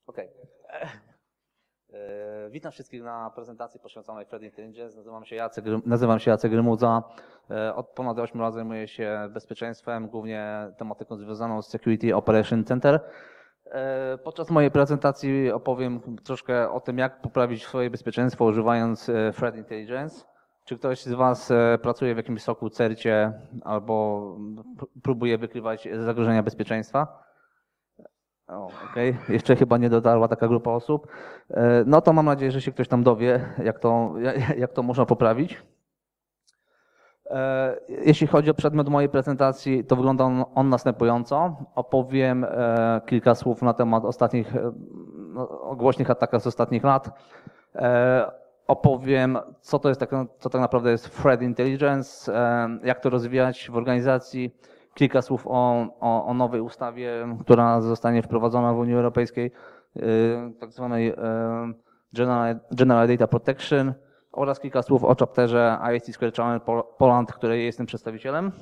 Okej. Witam wszystkich na prezentacji poświęconej Threat Intelligence. Nazywam się Jacek Rymudza. Od ponad 8 lat zajmuję się bezpieczeństwem, głównie tematyką związaną z Security Operation Center. Podczas mojej prezentacji opowiem troszkę o tym, jak poprawić swoje bezpieczeństwo używając Threat Intelligence. Czy ktoś z Was pracuje w jakimś SOC-u, CERT-cie albo próbuje wykrywać zagrożenia bezpieczeństwa? Okej. Jeszcze chyba nie dotarła taka grupa osób. No to mam nadzieję, że się ktoś tam dowie, jak to można poprawić. Jeśli chodzi o przedmiot mojej prezentacji, to wygląda on następująco. Opowiem kilka słów na temat głośnych atakach z ostatnich lat. Opowiem, co tak naprawdę jest Threat Intelligence, jak to rozwijać w organizacji. Kilka słów o nowej ustawie, która zostanie wprowadzona w Unii Europejskiej, tak zwanej General Data Protection, oraz kilka słów o chapterze ISC Square Channel Poland, której jestem przedstawicielem.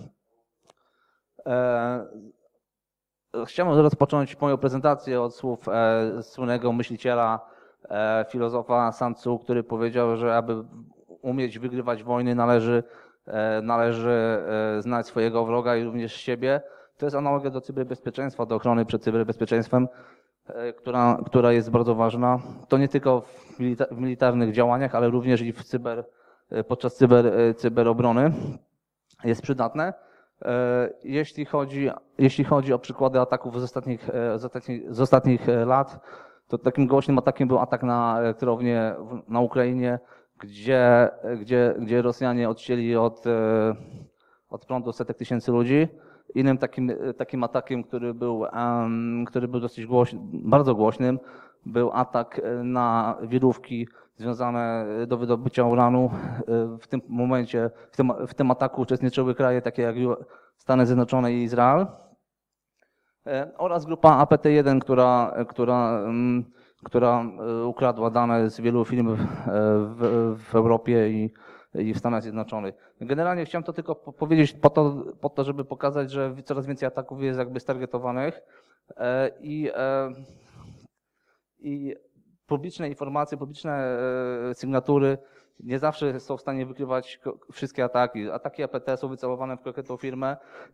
Chciałbym rozpocząć moją prezentację od słów słynnego myśliciela, filozofa Sun Tzu, który powiedział, że aby umieć wygrywać wojny należy znać swojego wroga i również siebie. To jest analogia do cyberbezpieczeństwa, do ochrony przed cyberbezpieczeństwem, która jest bardzo ważna. To nie tylko w militarnych działaniach, ale również i podczas cyberobrony jest przydatne. Jeśli chodzi o przykłady ataków z ostatnich lat, to takim głośnym atakiem był atak na elektrownię na Ukrainie, gdzie Rosjanie odcięli od prądu setek tysięcy ludzi. Innym takim atakiem, który był dosyć bardzo głośnym, był atak na wirówki związane do wydobycia uranu. W tym momencie, w tym ataku uczestniczyły kraje takie jak Stany Zjednoczone i Izrael. Oraz grupa APT1, która ukradła dane z wielu firm w Europie i w Stanach Zjednoczonych. Generalnie chciałem to tylko powiedzieć po to, żeby pokazać, że coraz więcej ataków jest jakby stargetowanych i publiczne informacje, publiczne sygnatury nie zawsze są w stanie wykrywać wszystkie ataki. Ataki APT są wycelowane w konkretną firmę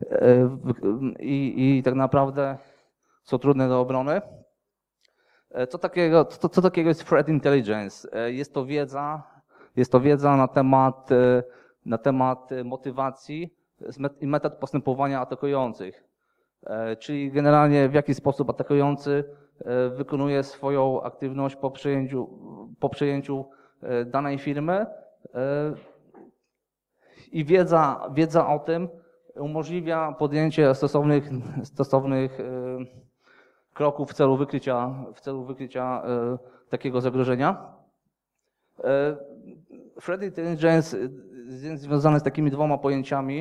i tak naprawdę są trudne do obrony. Co takiego jest Threat Intelligence? Jest to wiedza na temat motywacji i metod postępowania atakujących. Czyli generalnie w jaki sposób atakujący wykonuje swoją aktywność po przejęciu danej firmy i wiedza o tym umożliwia podjęcie stosownych kroków w celu wykrycia takiego zagrożenia. Threat Intelligence jest związany z takimi dwoma pojęciami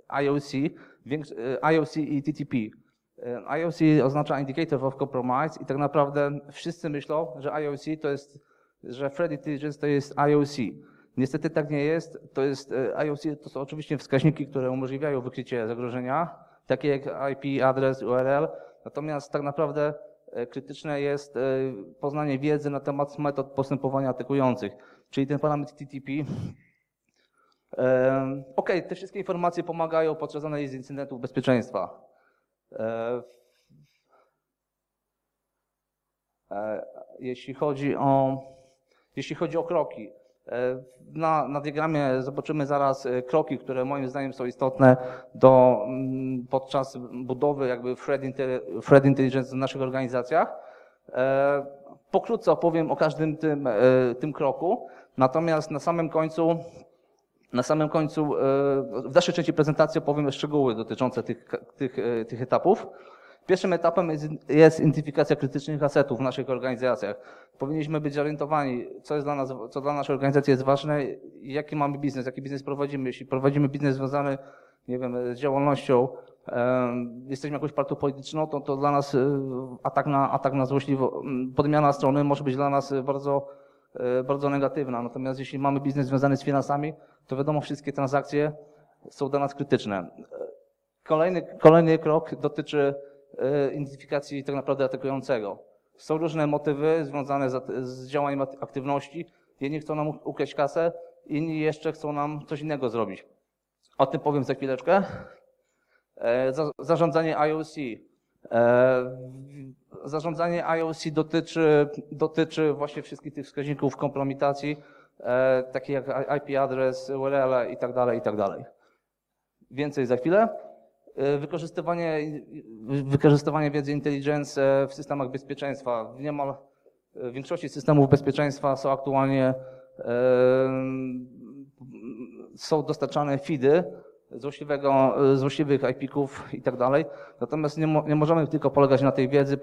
IOC i TTP. IOC oznacza Indicator of Compromise i tak naprawdę wszyscy myślą, że że Threat Intelligence to jest IOC. Niestety tak nie jest. IOC to są oczywiście wskaźniki, które umożliwiają wykrycie zagrożenia, takie jak IP, adres, URL. Natomiast tak naprawdę krytyczne jest poznanie wiedzy na temat metod postępowania atakujących, czyli ten parametr TTP. Te wszystkie informacje pomagają podczas analizy incydentów bezpieczeństwa. Jeśli chodzi o kroki, na diagramie zobaczymy zaraz kroki, które moim zdaniem są istotne podczas budowy jakby Threat Intelligence w naszych organizacjach. Pokrótce opowiem o każdym tym kroku, natomiast na samym końcu w dalszej części prezentacji opowiem szczegóły dotyczące tych etapów. Pierwszym etapem jest identyfikacja krytycznych asetów w naszych organizacjach. Powinniśmy być zorientowani, co dla naszej organizacji jest ważne i jaki mamy biznes, jaki biznes prowadzimy. Jeśli prowadzimy biznes związany, nie wiem, z działalnością, jesteśmy jakąś partią polityczną, to dla nas atak na złośliwą podmiana strony może być dla nas bardzo negatywna. Natomiast jeśli mamy biznes związany z finansami, to wiadomo, wszystkie transakcje są dla nas krytyczne. Kolejny krok dotyczy identyfikacji tak naprawdę atakującego. Są różne motywy związane z działaniem aktywności. Jedni chcą nam ukraść kasę, inni jeszcze chcą nam coś innego zrobić. O tym powiem za chwileczkę. Zarządzanie IOC. Zarządzanie IOC dotyczy właśnie wszystkich tych wskaźników kompromitacji, takich jak IP adres, URL i tak dalej, i tak dalej. Więcej za chwilę. Wykorzystywanie wiedzy intelligence w systemach bezpieczeństwa. W większości systemów bezpieczeństwa są aktualnie są dostarczane feedy złośliwych IP-ków i tak dalej. Natomiast nie możemy tylko polegać na tej wiedzy,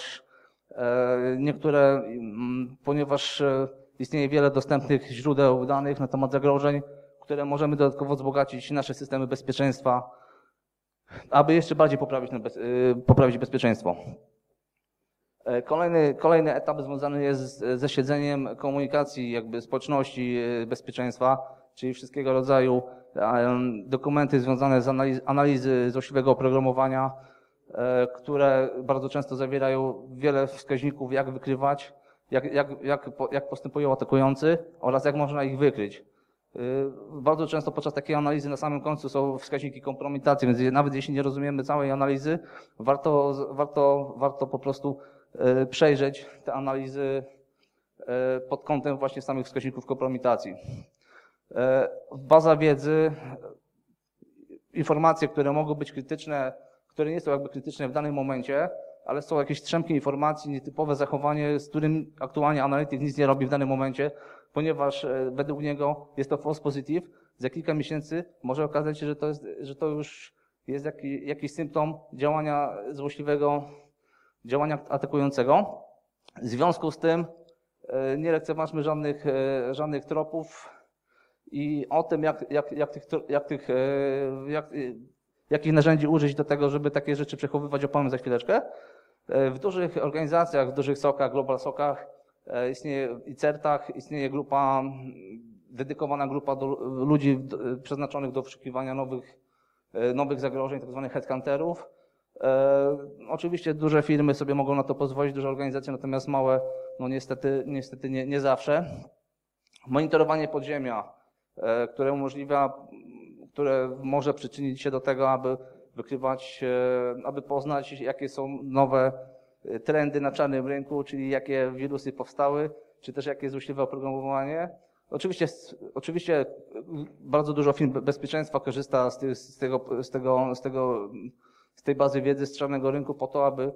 ponieważ istnieje wiele dostępnych źródeł danych na temat zagrożeń, które możemy dodatkowo wzbogacić nasze systemy bezpieczeństwa, aby jeszcze bardziej poprawić bezpieczeństwo. Kolejny etap związany jest ze śledzeniem komunikacji społeczności bezpieczeństwa, czyli wszystkiego rodzaju dokumenty związane z analizy złośliwego oprogramowania, które bardzo często zawierają wiele wskaźników, jak wykrywać, jak postępują atakujący oraz jak można ich wykryć. Bardzo często podczas takiej analizy na samym końcu są wskaźniki kompromitacji, więc nawet jeśli nie rozumiemy całej analizy, warto po prostu przejrzeć te analizy pod kątem właśnie samych wskaźników kompromitacji. Baza wiedzy, informacje, które mogą być krytyczne, które nie są krytyczne w danym momencie, ale są jakieś strzępki informacji, nietypowe zachowanie, z którym aktualnie analityk nic nie robi w danym momencie, ponieważ według niego jest to false positive. Za kilka miesięcy może okazać się, że to już jest jakiś symptom działania złośliwego, działania atakującego. W związku z tym nie lekceważmy żadnych tropów i o tym, jakich narzędzi użyć do tego, żeby takie rzeczy przechowywać, opowiem za chwileczkę. W dużych organizacjach, w dużych SOC-ach, global SOC-ach, i CERT-ach istnieje dedykowana grupa ludzi przeznaczonych do wyszukiwania nowych zagrożeń, tak zwanych headhunterów. Oczywiście duże firmy sobie mogą na to pozwolić, duże organizacje, natomiast małe, no niestety nie zawsze. Monitorowanie podziemia, które może przyczynić się do tego, aby poznać, jakie są nowe trendy na czarnym rynku, czyli jakie wirusy powstały, czy też jakie jest złośliwe oprogramowanie. Oczywiście bardzo dużo firm bezpieczeństwa korzysta z tej bazy wiedzy z czarnego rynku po to, aby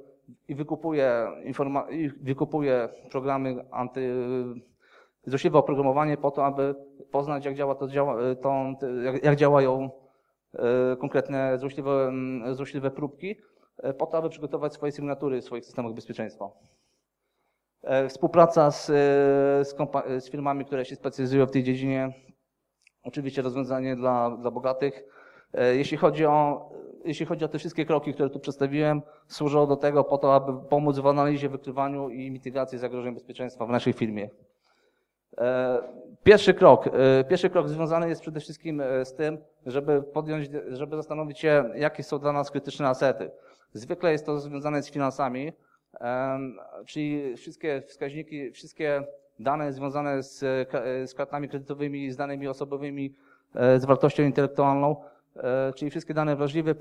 wykupuje programy złośliwe oprogramowanie po to, aby poznać, jak działają konkretne złośliwe próbki, po to, aby przygotować swoje sygnatury w swoich systemach bezpieczeństwa. Współpraca z firmami, które się specjalizują w tej dziedzinie, oczywiście rozwiązanie dla bogatych. Jeśli chodzi o te wszystkie kroki, które tu przedstawiłem, służą do tego po to, aby pomóc w analizie, wykrywaniu i mitygacji zagrożeń bezpieczeństwa w naszej firmie. Pierwszy krok związany jest przede wszystkim z tym, żeby zastanowić się, jakie są dla nas krytyczne asety. Zwykle jest to związane z finansami, czyli wszystkie wskaźniki, wszystkie dane związane z kartami kredytowymi, z danymi osobowymi, z wartością intelektualną, czyli wszystkie dane wrażliwe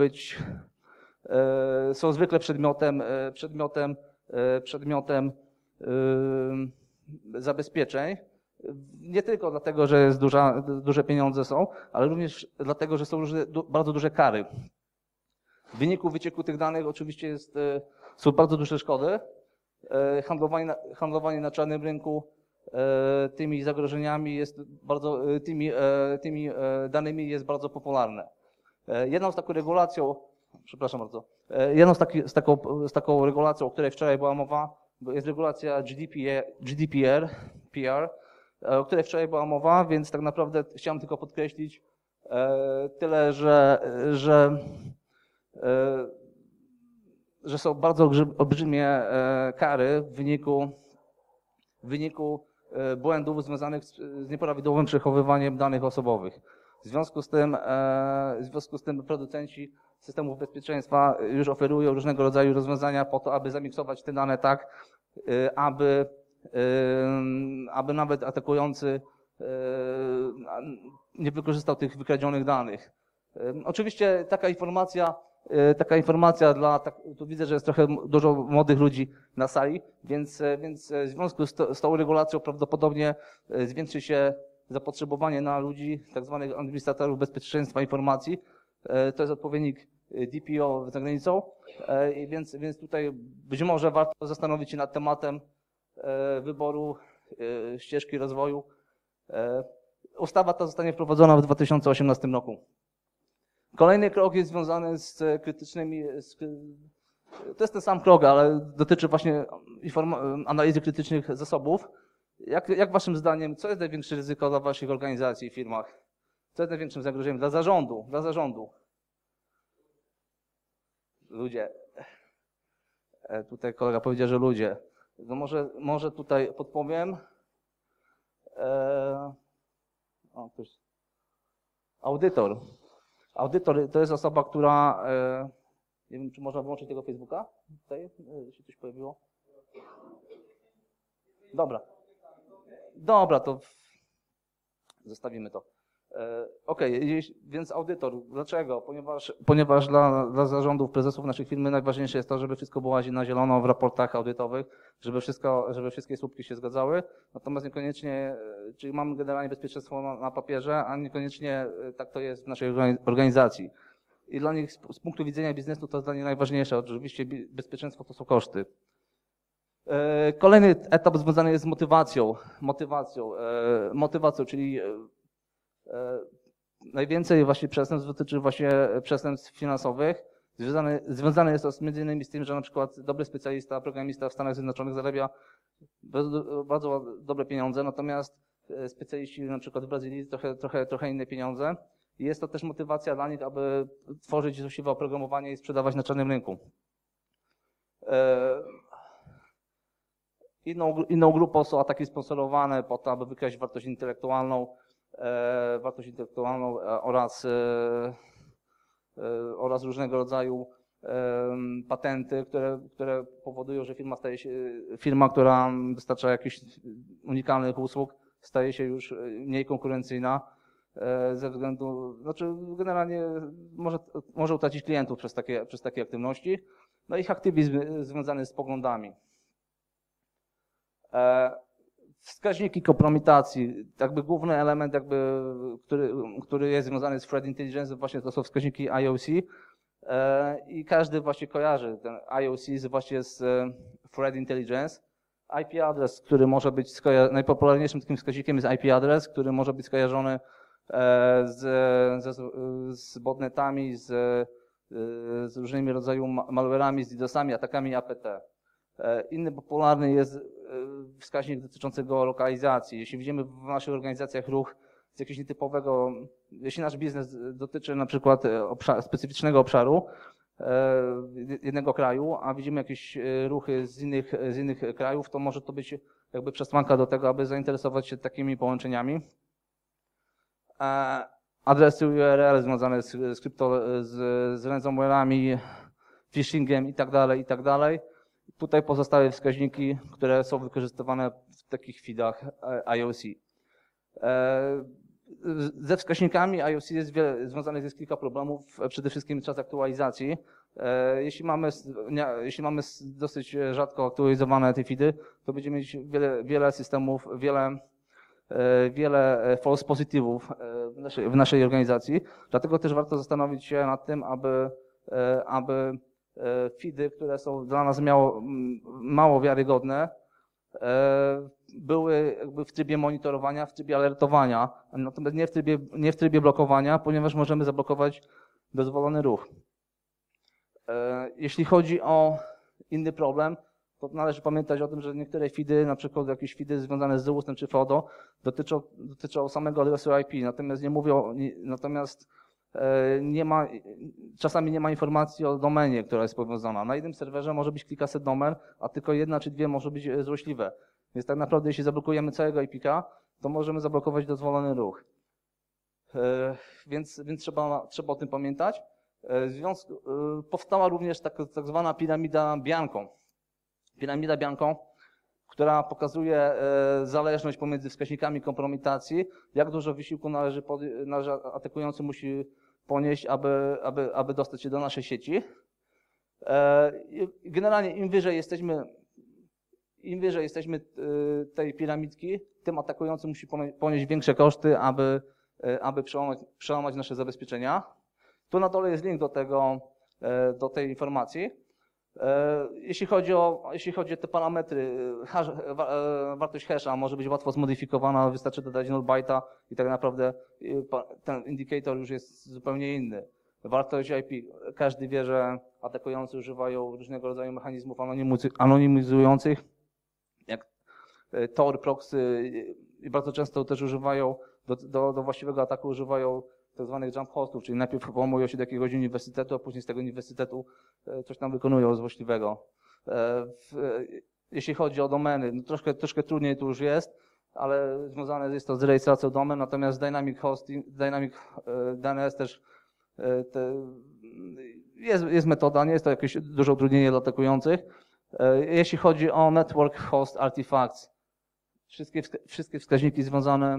są zwykle przedmiotem zabezpieczeń. Nie tylko dlatego, że duże pieniądze są, ale również dlatego, że są bardzo duże kary. W wyniku wycieku tych danych oczywiście są bardzo duże szkody. Handlowanie na czarnym rynku tymi zagrożeniami tymi danymi jest bardzo popularne. Jedną z taką regulacją, o której wczoraj była mowa, jest regulacja GDPR, o której wczoraj była mowa, więc tak naprawdę chciałem tylko podkreślić tyle, że są bardzo olbrzymie kary w wyniku błędów związanych z nieprawidłowym przechowywaniem danych osobowych. W związku z tym producenci systemów bezpieczeństwa już oferują różnego rodzaju rozwiązania po to, aby zamiksować te dane tak, aby nawet atakujący nie wykorzystał tych wykradzionych danych. Oczywiście taka informacja tu widzę, że jest trochę dużo młodych ludzi na sali, więc w związku z tą regulacją prawdopodobnie zwiększy się zapotrzebowanie na ludzi, tak zwanych administratorów bezpieczeństwa informacji. To jest odpowiednik DPO za granicą, więc tutaj być może warto zastanowić się nad tematem wyboru ścieżki rozwoju. Ustawa ta zostanie wprowadzona w 2018 roku. Kolejny krok jest związany z krytycznymi, to jest ten sam krok, ale dotyczy właśnie analizy krytycznych zasobów. Jak waszym zdaniem, co jest największe ryzyko dla waszych organizacji, firmach? Co jest największym zagrożeniem dla zarządu? Ludzie. Tutaj kolega powiedział, że ludzie. No może tutaj podpowiem. Audytor. Audytor to jest osoba, która, nie wiem, czy można włączyć tego Facebooka? Tutaj się coś pojawiło? Dobra, to zostawimy to. Okej, więc audytor. Dlaczego? Ponieważ dla zarządów, prezesów naszych firmy najważniejsze jest to, żeby wszystko było na zielono w raportach audytowych, żeby wszystkie słupki się zgadzały. Natomiast niekoniecznie, czyli mamy generalnie bezpieczeństwo na papierze, a niekoniecznie tak to jest w naszej organizacji. I dla nich z punktu widzenia biznesu to jest dla nich najważniejsze. Oczywiście bezpieczeństwo to są koszty. Kolejny etap związany jest z motywacją, czyli najwięcej właśnie przestępstw dotyczy właśnie przestępstw finansowych. Związane jest to między innymi z tym, że na przykład dobry specjalista, programista w Stanach Zjednoczonych zarabia bardzo dobre pieniądze, natomiast specjaliści na przykład w Brazylii trochę inne pieniądze. I jest to też motywacja dla nich, aby tworzyć złośliwe oprogramowanie i sprzedawać na czarnym rynku. Inną grupą są ataki sponsorowane po to, aby wykraść wartość intelektualną oraz różnego rodzaju patenty, które powodują, że firma, która dostarcza jakichś unikalnych usług, staje się już mniej konkurencyjna ze względu, generalnie może utracić klientów przez takie aktywności. No i aktywizm związany z poglądami. Wskaźniki kompromitacji, główny element, który jest związany z threat intelligence, właśnie to są wskaźniki IOC i każdy właśnie kojarzy ten IOC właśnie z threat intelligence. IP address, który może być najpopularniejszym takim wskaźnikiem jest IP address, który może być skojarzony z botnetami, z różnymi rodzajami malware'ami, z DDoS-ami, atakami APT. Inny popularny jest wskaźnik dotyczący geolokalizacji. Jeśli widzimy w naszych organizacjach ruch z jakiegoś nietypowego, jeśli nasz biznes dotyczy na przykład specyficznego obszaru jednego kraju, a widzimy jakieś ruchy z innych krajów, to może to być przesłanka do tego, aby zainteresować się takimi połączeniami. Adresy URL związane z ransomware'ami, phishingiem itd. Tutaj pozostałe wskaźniki, które są wykorzystywane w takich feedach IOC. Ze wskaźnikami IOC związanych jest kilka problemów, przede wszystkim czas aktualizacji. Jeśli mamy dosyć rzadko aktualizowane te feedy, to będziemy mieć wiele systemów, wiele false pozytywów w naszej organizacji. Dlatego też warto zastanowić się nad tym, aby feedy, które są dla nas mało wiarygodne, były w trybie monitorowania, w trybie alertowania, natomiast nie w trybie blokowania, ponieważ możemy zablokować dozwolony ruch. Jeśli chodzi o inny problem, to należy pamiętać o tym, że niektóre feedy, na przykład jakieś feedy związane z ZUS-em czy FODO, dotyczą samego adresu IP, natomiast czasami nie ma informacji o domenie, która jest powiązana. Na jednym serwerze może być kilkaset domen, a tylko jedna czy dwie może być złośliwe. Więc tak naprawdę jeśli zablokujemy całego IP-ka, to możemy zablokować dozwolony ruch. Więc trzeba o tym pamiętać. Powstała również tak zwana piramida Bianco. Piramida Bianco, która pokazuje zależność pomiędzy wskaźnikami kompromitacji, jak dużo wysiłku atakujący musi ponieść, aby dostać się do naszej sieci. Generalnie im wyżej jesteśmy tej piramidki, tym atakujący musi ponieść większe koszty, aby przełamać nasze zabezpieczenia. Tu na dole jest link do tej informacji. Jeśli chodzi o te parametry, wartość hasha może być łatwo zmodyfikowana, wystarczy dodać null byte'a i tak naprawdę ten indicator już jest zupełnie inny. Wartość IP, każdy wie, że atakujący używają różnego rodzaju mechanizmów anonimizujących, jak Tor, proxy i bardzo często też używają, do właściwego ataku używają tak zwanych jump hostów, czyli najpierw włamują się do jakiegoś uniwersytetu, a później z tego uniwersytetu coś tam wykonują złośliwego. Jeśli chodzi o domeny, no troszkę trudniej tu już jest, ale związane jest to z rejestracją domen, natomiast Dynamic DNS też jest metoda, nie jest to jakieś duże utrudnienie dla atakujących. Jeśli chodzi o Network Host Artifacts, wszystkie wskaźniki związane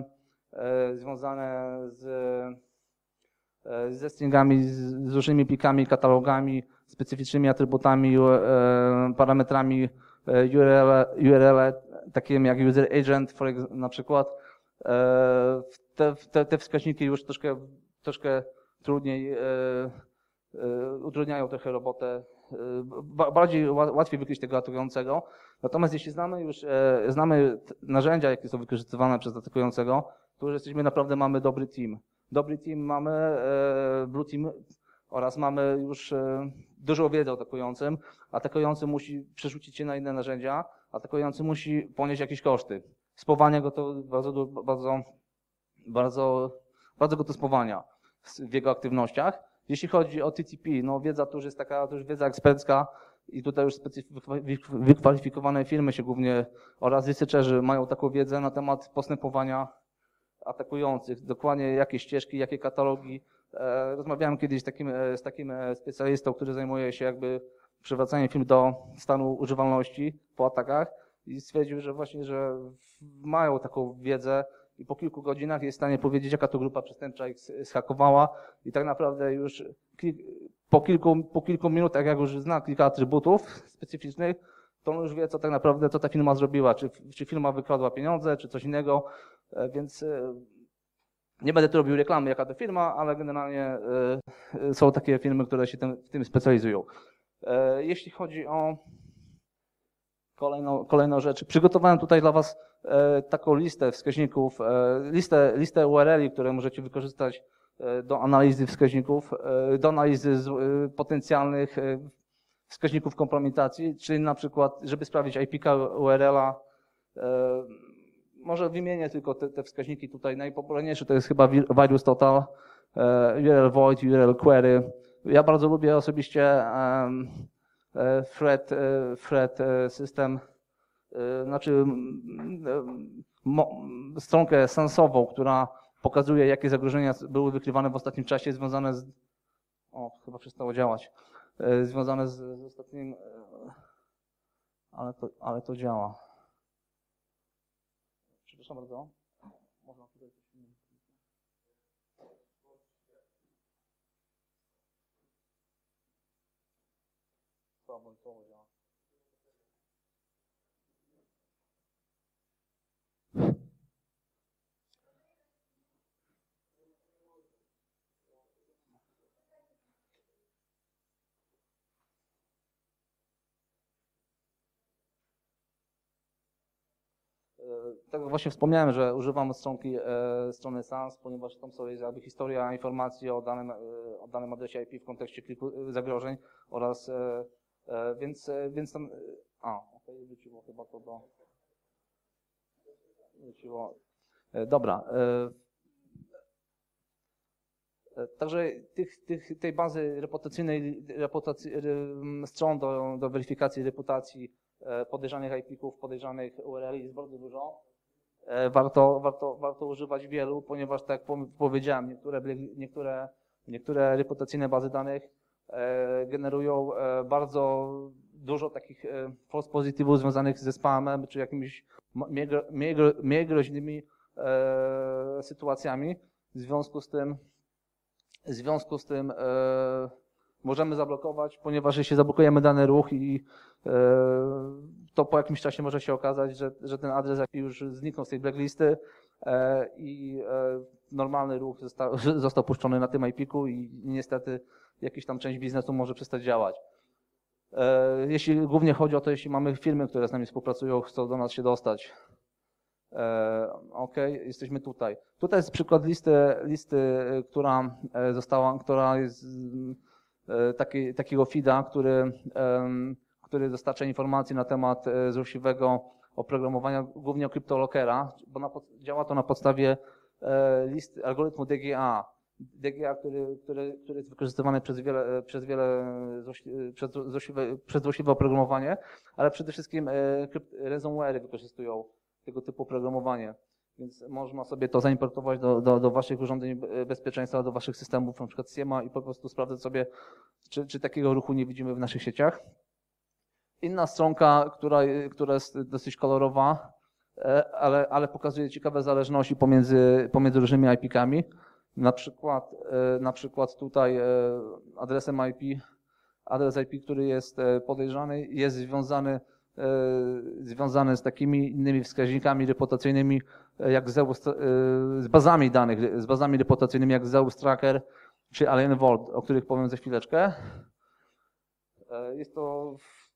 ze stringami, z różnymi plikami, katalogami, specyficznymi atrybutami, parametrami URL, takimi jak user agent na przykład. Te wskaźniki już troszkę trudniej utrudniają trochę robotę, łatwiej wykryć tego atakującego. Natomiast jeśli znamy narzędzia, jakie są wykorzystywane przez atakującego, to już mamy dobry team. Dobry team mamy, Blue Team oraz mamy już dużą wiedzę o atakującym. Atakujący musi przerzucić się na inne narzędzia, atakujący musi ponieść jakieś koszty. Spowanie go to bardzo go to spowalnia w jego aktywnościach. Jeśli chodzi o TTP, no wiedza to już jest taka wiedza ekspercka i tutaj już wykwalifikowane firmy się głównie oraz researcherzy mają taką wiedzę na temat postępowania atakujących, dokładnie jakie ścieżki, jakie katalogi. Rozmawiałem kiedyś z takim specjalistą, który zajmuje się jakby przywracaniem firm do stanu używalności po atakach i stwierdził, że właśnie, że mają taką wiedzę i po kilku godzinach jest w stanie powiedzieć, jaka to grupa przestępcza ich zhakowała i tak naprawdę już po kilku minutach, jak już zna kilka atrybutów specyficznych, to on już wie, co tak naprawdę, co ta firma zrobiła, czy firma wykradła pieniądze, czy coś innego, więc nie będę tu robił reklamy, jaka to firma, ale generalnie są takie firmy, które się w tym specjalizują. Jeśli chodzi o kolejną rzecz, przygotowałem tutaj dla Was taką listę wskaźników, listę URL-i, które możecie wykorzystać do analizy wskaźników, do analizy potencjalnych wskaźników kompromitacji, czyli na przykład, żeby sprawdzić IP URL-a, może wymienię tylko te wskaźniki tutaj. Najpopularniejszy to jest chyba Virus Total, URL Void, URL Query. Ja bardzo lubię osobiście thread system, znaczy stronkę sensową, która pokazuje, jakie zagrożenia były wykrywane w ostatnim czasie związane z... O, chyba przestało działać. Związane z ostatnim... Ale to działa. Przepraszam bardzo. Można tutaj coś innego. Słabo działa. Tak jak właśnie wspomniałem, że używam strony SANS, ponieważ tam jest jakby historia informacji o danym adresie IP w kontekście kilku zagrożeń oraz więc tam... okej, wróciło chyba to do... Wróciło. Dobra. Także tej bazy reputacyjnej, stron do weryfikacji reputacji podejrzanych IP-ków, podejrzanych URL jest bardzo dużo. warto używać wielu, ponieważ tak jak powiedziałem, niektóre reputacyjne bazy danych generują bardzo dużo takich false positive'ów związanych ze spamem, czy jakimiś mniej groźnymi sytuacjami. W związku z tym możemy zablokować, ponieważ jeśli zablokujemy dany ruch i to po jakimś czasie może się okazać, że ten adres jaki już zniknął z tej blacklisty i normalny ruch został puszczony na tym IP-ku i niestety jakaś tam część biznesu może przestać działać. Jeśli głównie chodzi o to, jeśli mamy firmy, które z nami współpracują, chcą do nas się dostać. OK, jesteśmy tutaj. Tutaj jest przykład listy, która jest takiego feeda, który dostarcza informacji na temat złośliwego oprogramowania, głównie o CryptoLockera, bo działa to na podstawie algorytmu DGA. DGA, który jest wykorzystywany przez złośliwe oprogramowanie, ale przede wszystkim ransomware wykorzystują tego typu oprogramowanie. Więc można sobie to zaimportować do waszych urządzeń bezpieczeństwa, do waszych systemów, na przykład SIEMA i po prostu sprawdzać sobie, czy takiego ruchu nie widzimy w naszych sieciach. Inna stronka, która jest dosyć kolorowa, ale pokazuje ciekawe zależności pomiędzy różnymi IP-kami. Na przykład tutaj adres IP, który jest podejrzany, jest związany z takimi innymi wskaźnikami reputacyjnymi, jak z bazami reputacyjnymi jak Zeus Tracker czy Alien Vault, o których powiem za chwileczkę. Jest to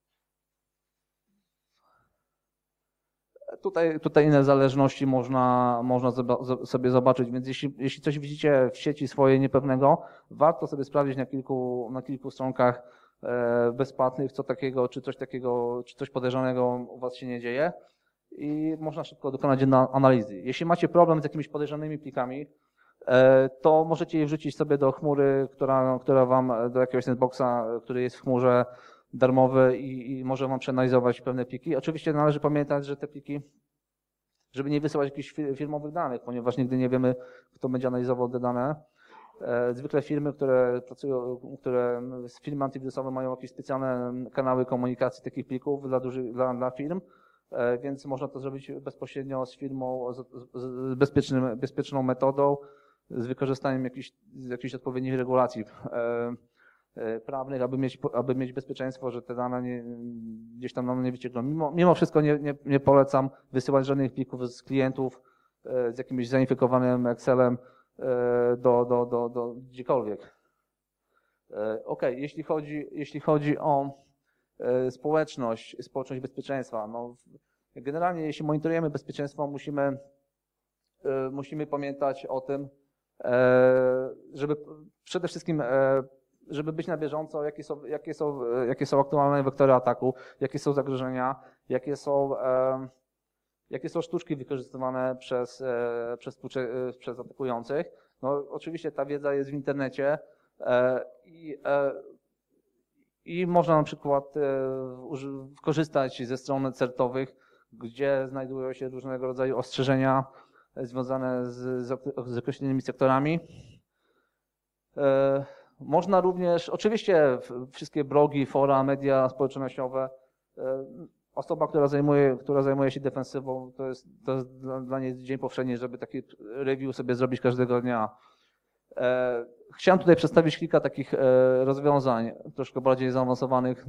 Tutaj inne zależności można sobie zobaczyć, więc jeśli coś widzicie w sieci swojej niepewnego, warto sobie sprawdzić na kilku stronkach bezpłatnych, co takiego, czy coś podejrzanego u was się nie dzieje i można szybko dokonać analizy. Jeśli macie problem z jakimiś podejrzanymi plikami, to możecie je wrzucić sobie do chmury, która wam, do jakiegoś sandboxa, który jest w chmurze, darmowy i może wam przeanalizować pewne pliki. Oczywiście należy pamiętać, że te pliki, żeby nie wysyłać jakichś firmowych danych, ponieważ nigdy nie wiemy, kto będzie analizował te dane. Zwykle firmy, firmy antywirusowe mają jakieś specjalne kanały komunikacji takich plików dla firm, więc można to zrobić bezpośrednio z firmą, z bezpieczną metodą, z wykorzystaniem jakichś odpowiednich regulacji prawnych, aby mieć bezpieczeństwo, że te dane gdzieś tam nam nie wyciekną. Mimo wszystko nie polecam wysyłać żadnych plików z klientów z jakimś zainfekowanym Excelem do gdziekolwiek. OK, jeśli chodzi o społeczność bezpieczeństwa, no generalnie jeśli monitorujemy bezpieczeństwo, musimy pamiętać o tym, żeby przede wszystkim żeby być na bieżąco, jakie są aktualne wektory ataku, jakie są zagrożenia, jakie są sztuczki wykorzystywane przez atakujących. No, oczywiście ta wiedza jest w internecie i można na przykład korzystać ze stron CERT-owych, gdzie znajdują się różnego rodzaju ostrzeżenia związane z określonymi sektorami. Można również, oczywiście wszystkie blogi, fora, media społecznościowe, osoba, która zajmuje się defensywą, to jest dla niej dzień powszedni, żeby taki review sobie zrobić każdego dnia. Chciałem tutaj przedstawić kilka takich rozwiązań, troszkę bardziej zaawansowanych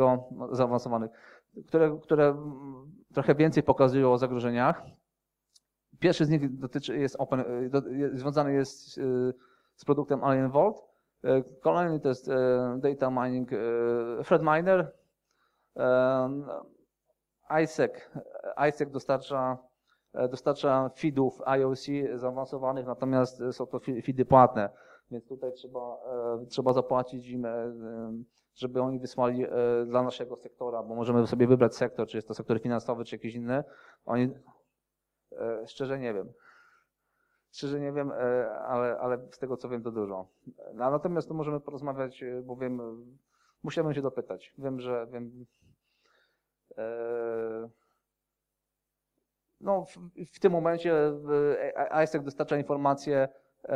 które trochę więcej pokazują o zagrożeniach. Pierwszy z nich związany jest z produktem Alien Vault. Kolejny to jest data mining Threadminer. ISEC dostarcza feedów IOC zaawansowanych, natomiast są to feedy płatne, więc tutaj trzeba zapłacić im, żeby oni wysłali dla naszego sektora, bo możemy sobie wybrać sektor, czy jest to sektor finansowy, czy jakiś inny. Szczerze nie wiem. Ale z tego co wiem, to dużo. Natomiast tu możemy porozmawiać, bo musiałbym się dopytać. no, w tym momencie ISEC dostarcza informacje,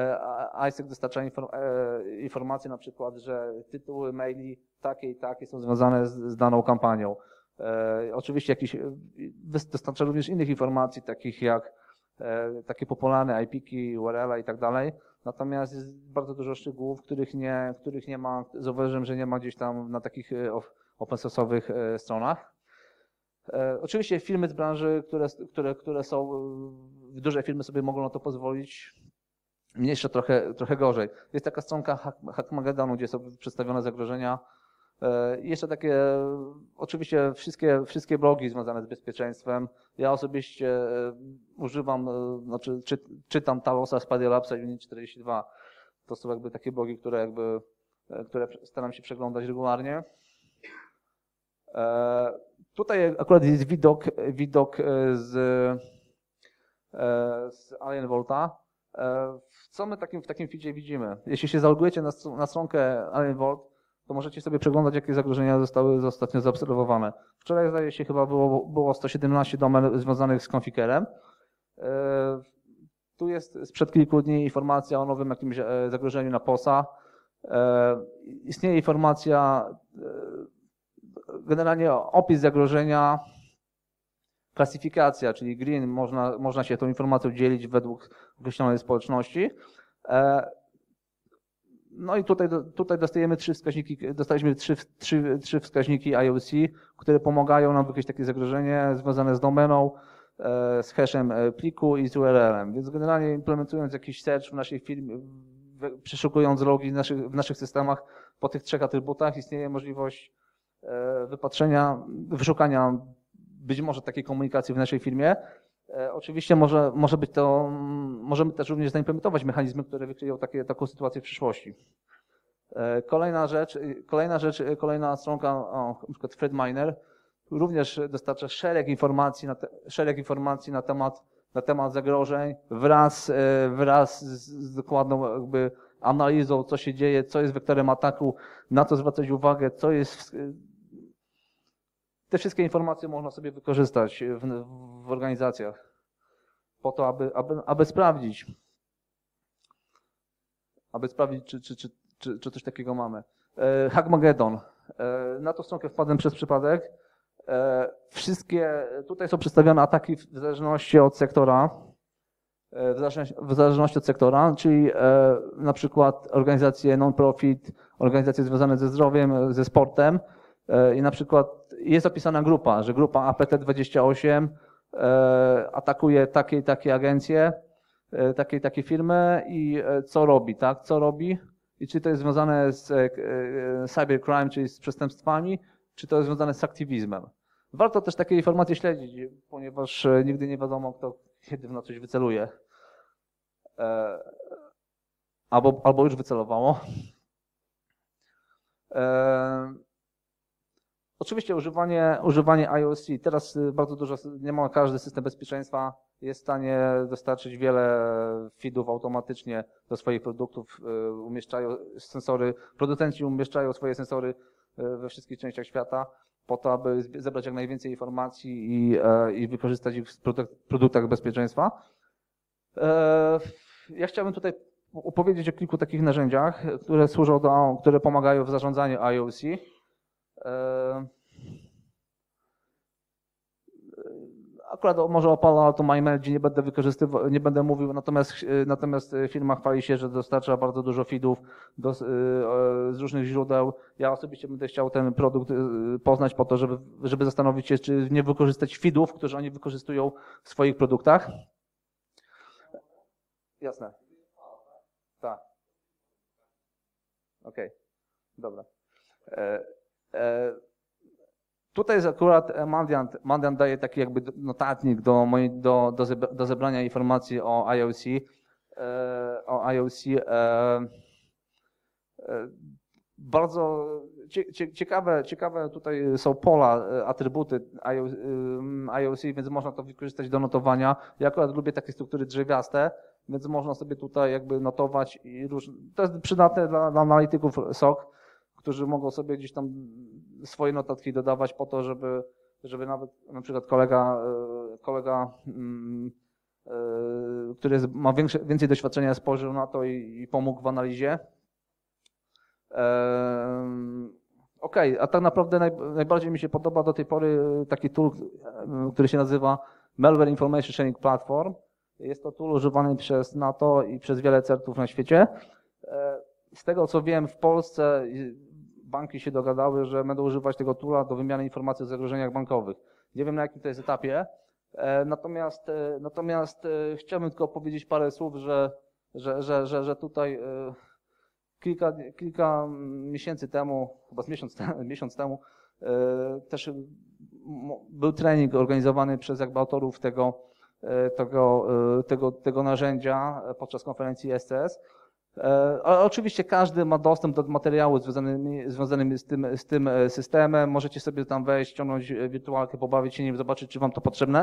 informacje na przykład, że tytuły maili takie i takie są związane z daną kampanią. Oczywiście dostarcza również innych informacji, takich jak takie popularne IP-ki, URL i tak dalej. Natomiast jest bardzo dużo szczegółów, których nie ma, zauważyłem, że nie ma gdzieś tam na takich open source'owych stronach. Oczywiście firmy z branży, które są, duże firmy sobie mogą na to pozwolić, mniejsze trochę gorzej. Jest taka stronka Hackmagedonu, gdzie są przedstawione zagrożenia. Jeszcze takie, oczywiście wszystkie blogi związane z bezpieczeństwem. Ja osobiście używam, znaczy czytam Talosa, Spider Labsa i Unit 42. To są jakby takie blogi, które staram się przeglądać regularnie. Tutaj akurat jest widok z Alien Vaulta. Co my w takim feedzie widzimy? Jeśli się zalogujecie na stronkę Alien Vault, to możecie sobie przeglądać, jakie zagrożenia zostały ostatnio zaobserwowane. Wczoraj, zdaje się, chyba było 117 domen związanych z Configerem. Tu jest sprzed kilku dni informacja o nowym jakimś zagrożeniu na POSA. Istnieje informacja, generalnie opis zagrożenia, klasyfikacja, czyli green, można się tą informacją dzielić według określonej społeczności. No i tutaj dostaliśmy trzy wskaźniki IOC, które pomagają nam wykryć takie zagrożenie związane z domeną, z hashem pliku i z URL-em. Więc generalnie implementując jakiś search w naszej firmie, przeszukując logi w naszych systemach po tych trzech atrybutach, istnieje możliwość wyszukania być może takiej komunikacji w naszej firmie. Oczywiście możemy też również zaimplementować mechanizmy, które wykryją taką sytuację w przyszłości. Kolejna stronka, na przykład Threadminer, również dostarcza szereg informacji na temat zagrożeń wraz z dokładną jakby analizą, co się dzieje, co jest wektorem ataku, na co zwracać uwagę, co jest. Te wszystkie informacje można sobie wykorzystać w organizacjach po to, aby sprawdzić, czy coś takiego mamy. Hackmagedon. Na tą stronkę wpadłem przez przypadek. Tutaj są przedstawione ataki w zależności od sektora, czyli na przykład organizacje non-profit, organizacje związane ze zdrowiem, ze sportem i na przykład jest opisana grupa, że grupa APT28 atakuje takie i takie agencje, takie i takie firmy i co robi, tak? Co robi i czy to jest związane z cybercrime, czyli z przestępstwami, czy to jest związane z aktywizmem. Warto też takie informacje śledzić, ponieważ nigdy nie wiadomo, kto kiedy na coś wyceluje. Albo już wycelowało. Oczywiście używanie IOC. Teraz bardzo dużo, niemal każdy system bezpieczeństwa jest w stanie dostarczyć wiele feedów automatycznie do swoich produktów. Producenci umieszczają swoje sensory we wszystkich częściach świata po to, aby zebrać jak najwięcej informacji i wykorzystać ich w produktach bezpieczeństwa. Ja chciałbym tutaj opowiedzieć o kilku takich narzędziach, które pomagają w zarządzaniu IOC. Akurat może o Palo Alto MyMeldzie nie będę mówił, natomiast firma chwali się, że dostarcza bardzo dużo feedów z różnych źródeł. Ja osobiście będę chciał ten produkt poznać po to, żeby zastanowić się, czy nie wykorzystać feedów, które oni wykorzystują w swoich produktach. Jasne. Tak. Okej. Dobra. Tutaj jest akurat Mandiant daje taki jakby notatnik do zebrania informacji o IOC. Bardzo ciekawe tutaj są pola, atrybuty IOC, więc można to wykorzystać do notowania. Ja akurat lubię takie struktury drzewiaste, więc można sobie tutaj jakby notować to jest przydatne dla analityków SOC, którzy mogą sobie gdzieś tam swoje notatki dodawać po to, żeby nawet na przykład kolega który ma więcej doświadczenia, spojrzał na to i pomógł w analizie. Okej, a tak naprawdę najbardziej mi się podoba do tej pory taki tool, który się nazywa Malware Information Sharing Platform. Jest to tool używany przez NATO i przez wiele CERT-ów na świecie. Z tego co wiem, w Polsce banki się dogadały, że będą używać tego toola do wymiany informacji o zagrożeniach bankowych. Nie wiem, na jakim to jest etapie. Natomiast chciałbym tylko powiedzieć parę słów, że tutaj kilka miesięcy temu, chyba miesiąc temu, też był trening organizowany przez jakby autorów tego narzędzia podczas konferencji SCS. Ale oczywiście każdy ma dostęp do materiałów związanych z tym systemem. Możecie sobie tam wejść, ściągnąć wirtualkę, pobawić się nim, zobaczyć, czy wam to potrzebne.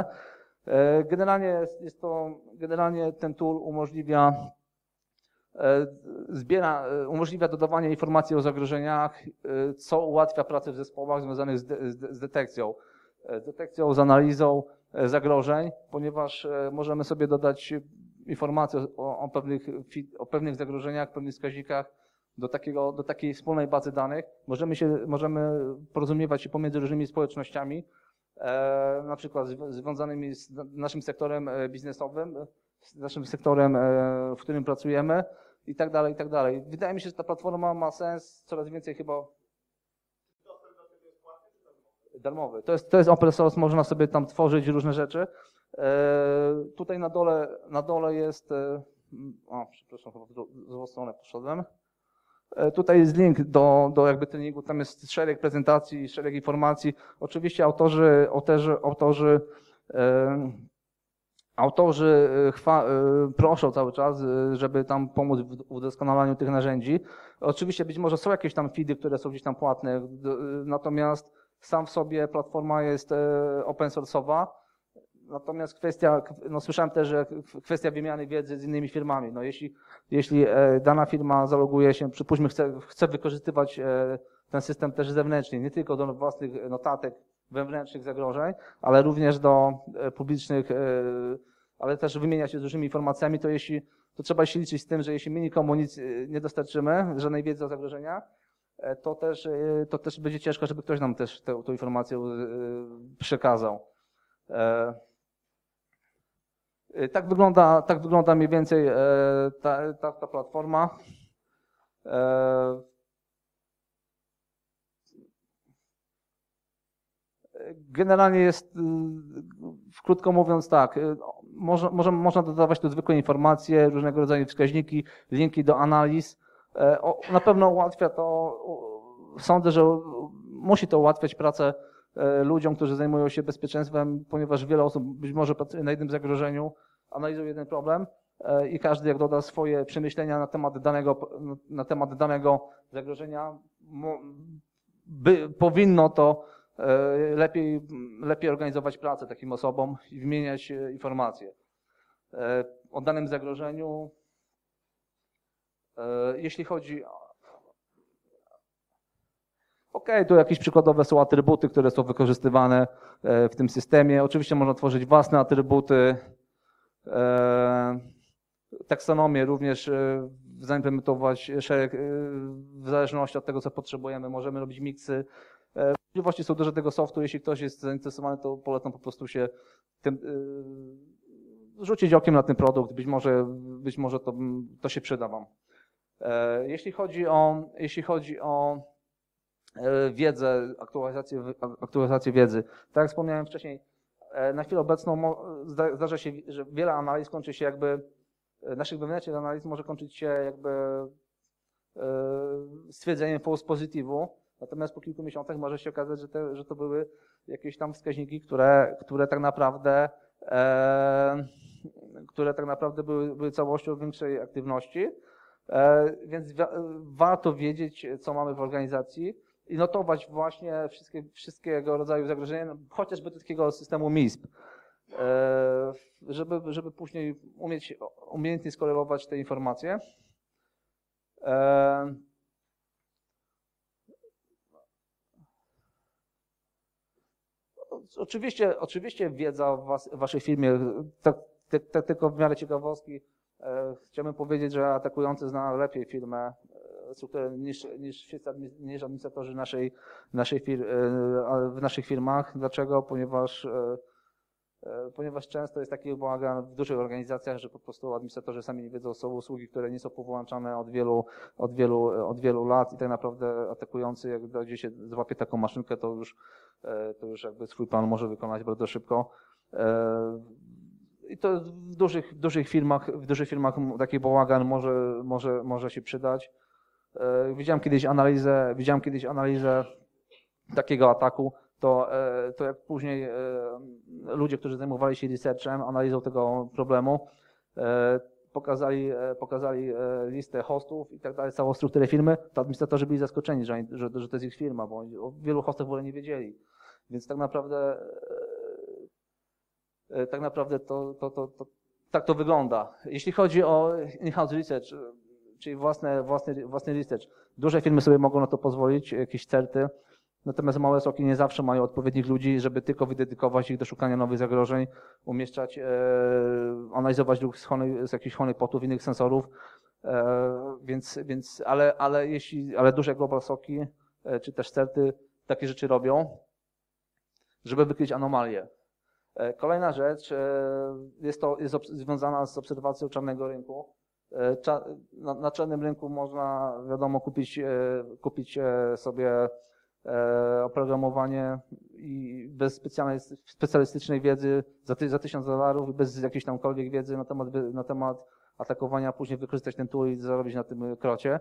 Generalnie ten tool umożliwia dodawanie informacji o zagrożeniach, co ułatwia pracę w zespołach związanych z detekcją, z analizą zagrożeń, ponieważ możemy sobie dodać informacje o pewnych zagrożeniach, pewnych wskaźnikach do takiej wspólnej bazy danych. Możemy porozumiewać się pomiędzy różnymi społecznościami, na przykład związanymi z naszym sektorem biznesowym, z naszym sektorem, w którym pracujemy i tak dalej, i tak dalej. Wydaje mi się, że ta platforma ma sens, coraz więcej chyba darmowy. To jest open source, można sobie tam tworzyć różne rzeczy. Tutaj na dole jest, przepraszam, chyba w złą stronę poszedłem. Tutaj jest link do jakby treningu, tam jest szereg prezentacji, szereg informacji. Oczywiście autorzy proszą cały czas, żeby tam pomóc w udoskonalaniu tych narzędzi. Oczywiście być może są jakieś tam feedy, które są gdzieś tam płatne, natomiast sam w sobie platforma jest open source'owa. Natomiast słyszałem też, że kwestia wymiany wiedzy z innymi firmami. No jeśli dana firma zaloguje się, przypuśćmy, chce wykorzystywać ten system też zewnętrznie, nie tylko do własnych notatek wewnętrznych zagrożeń, ale również do publicznych, ale też wymienia się z różnymi informacjami, to trzeba się liczyć z tym, że jeśli my nikomu nic nie dostarczymy, żadnej wiedzy o zagrożeniach, to też będzie ciężko, żeby ktoś nam też tę informację przekazał. Tak wygląda mniej więcej ta platforma. Generalnie jest, krótko mówiąc tak, można dodawać tu zwykłe informacje, różnego rodzaju wskaźniki, linki do analiz. Na pewno ułatwia to, sądzę, że musi to ułatwiać pracę ludziom, którzy zajmują się bezpieczeństwem, ponieważ wiele osób być może pracuje na jednym zagrożeniu, analizuje jeden problem i każdy jak doda swoje przemyślenia na temat danego zagrożenia, powinno to lepiej organizować pracę takim osobom i wymieniać informacje o danym zagrożeniu. Jeśli chodzi tu jakieś przykładowe są atrybuty, które są wykorzystywane w tym systemie. Oczywiście można tworzyć własne atrybuty. Taksonomię również zaimplementować szereg w zależności od tego, co potrzebujemy. Możemy robić miksy. Możliwości są duże tego softu. Jeśli ktoś jest zainteresowany, to polecam po prostu się rzucić okiem na ten produkt. Być może to się przyda wam. Jeśli chodzi o wiedzę, aktualizację wiedzy. Tak jak wspomniałem wcześniej, na chwilę obecną zdarza się, że wiele analiz kończy się naszych wewnętrznych analiz może kończyć się stwierdzeniem false positive'u, natomiast po kilku miesiącach może się okazać, że to były jakieś tam wskaźniki, które tak naprawdę były całością większej aktywności, więc warto wiedzieć, co mamy w organizacji i notować właśnie wszystkiego rodzaju zagrożenia, chociażby do takiego systemu MISP, żeby później umiejętnie skorelować te informacje. Oczywiście wiedza w waszej firmie, tak tylko w miarę ciekawostki, chciałbym powiedzieć, że atakujący zna lepiej firmę strukturę niż administratorzy w naszych firmach. Dlaczego? Ponieważ często jest taki bałagan w dużych organizacjach, że po prostu administratorzy sami nie wiedzą, są usługi, które nie są powłączane od wielu lat i tak naprawdę atakujący, jak gdzie się złapie taką maszynkę, to już jakby swój plan może wykonać bardzo szybko. I to w dużych firmach taki bałagan może się przydać. Widziałem kiedyś analizę takiego ataku, to jak później ludzie, którzy zajmowali się researchem, analizą tego problemu, pokazali listę hostów i tak dalej, całą strukturę firmy, to administratorzy byli zaskoczeni, że to jest ich firma, bo o wielu hostach w ogóle nie wiedzieli. Więc tak naprawdę tak to wygląda. Jeśli chodzi o in-house research, czyli własny research, duże firmy sobie mogą na to pozwolić, jakieś certy, natomiast małe soki nie zawsze mają odpowiednich ludzi, żeby tylko wydedykować ich do szukania nowych zagrożeń, umieszczać, analizować ruch z jakichś honeypotów, innych sensorów, ale duże global soki, czy też certy takie rzeczy robią, żeby wykryć anomalie. Kolejna rzecz jest związana z obserwacją czarnego rynku. Na czarnym rynku można, wiadomo, kupić sobie oprogramowanie i bez specjalistycznej wiedzy za $1000 i bez jakiejś tamkolwiek wiedzy na temat atakowania, później wykorzystać ten tool i zarobić na tym krocie.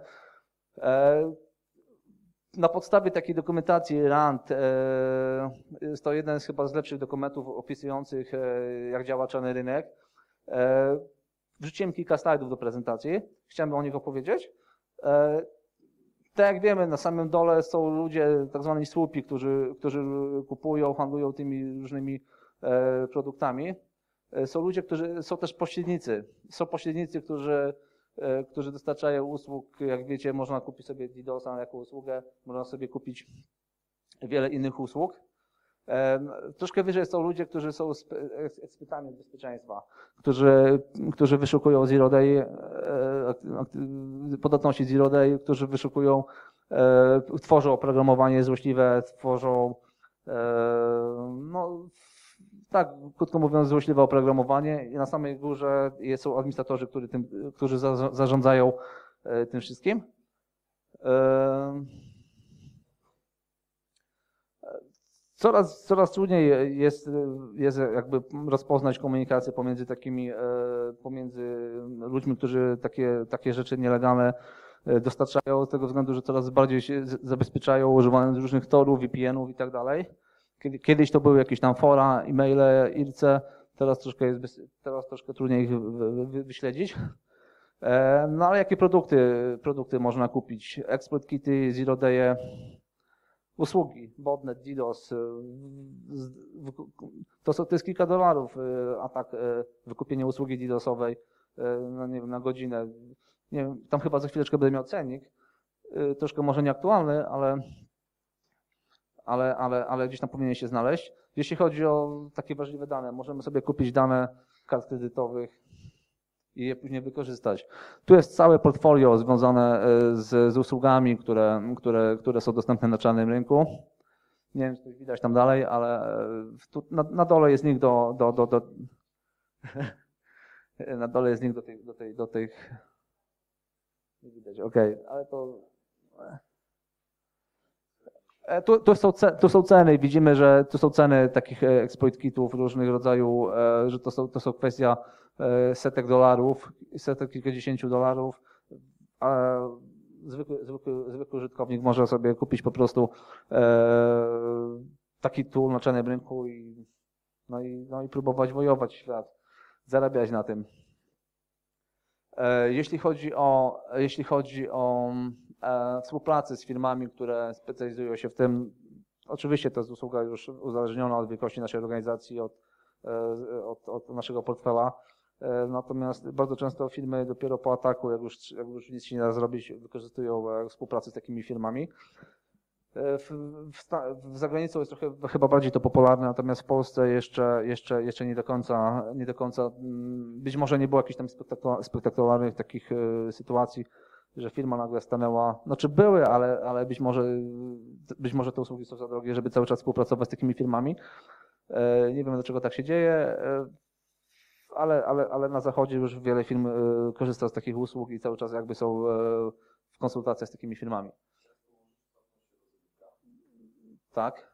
Na podstawie takiej dokumentacji RAND, jest to jeden chyba z lepszych dokumentów opisujących, jak działa czarny rynek. Wrzuciłem kilka slajdów do prezentacji, chciałem o nich opowiedzieć. Tak jak wiemy, na samym dole są ludzie, tak zwani słupi, którzy kupują, handlują tymi różnymi produktami. Są ludzie, są też pośrednicy. Są pośrednicy, którzy dostarczają usług. Jak wiecie, można kupić sobie DDoS-a jako usługę, można sobie kupić wiele innych usług. Troszkę wyżej są ludzie, którzy są ekspertami od bezpieczeństwa, którzy wyszukują zero day, podatności zero day, którzy wyszukują, tworzą oprogramowanie złośliwe, tworzą, no tak, krótko mówiąc, złośliwe oprogramowanie i na samej górze są administratorzy, którzy zarządzają tym wszystkim. Coraz trudniej jest jakby rozpoznać komunikację pomiędzy ludźmi, którzy takie rzeczy nielegalne dostarczają, z tego względu, że coraz bardziej się zabezpieczają, używając różnych torów, VPN-ów i tak dalej. Kiedyś to były jakieś tam fora, e-maile, IRC, teraz troszkę trudniej ich wyśledzić. No ale jakie produkty można kupić? Exploit kity, zero day, usługi, botnet, DDoS, to jest kilka dolarów atak, wykupienie usługi DDoS-owej, no nie wiem, na godzinę. Nie wiem, tam chyba za chwileczkę będę miał cennik, troszkę może nieaktualny, ale gdzieś tam powinien się znaleźć. Jeśli chodzi o takie wrażliwe dane, możemy sobie kupić dane kart kredytowych i je później wykorzystać. Tu jest całe portfolio związane z usługami, które są dostępne na czarnym rynku. Nie wiem, czy coś widać tam dalej, ale tu na dole jest link na dole jest link do tych nie widać, okej, ale to tu są ceny, widzimy, że tu są ceny takich exploit kitów różnych rodzajów, że to są kwestia setek dolarów, setek kilkudziesięciu dolarów, a zwykły użytkownik może sobie kupić po prostu taki tool na czarnym rynku i próbować wojować świat, zarabiać na tym. Jeśli chodzi o współpracę z firmami, które specjalizują się w tym, oczywiście to jest usługa już uzależniona od wielkości naszej organizacji, od naszego portfela. Natomiast bardzo często firmy dopiero po ataku, jak już nic się nie da zrobić, wykorzystują współpracę z takimi firmami. W zagranicą jest trochę chyba bardziej to popularne, natomiast w Polsce jeszcze nie do końca, być może nie było jakichś tam spektakularnych takich sytuacji, że firma nagle stanęła, znaczy były, ale być może te usługi są za drogie, żeby cały czas współpracować z takimi firmami. Nie wiem, dlaczego tak się dzieje, ale na zachodzie już wiele firm korzysta z takich usług i cały czas jakby są w konsultacjach z takimi firmami. Tak.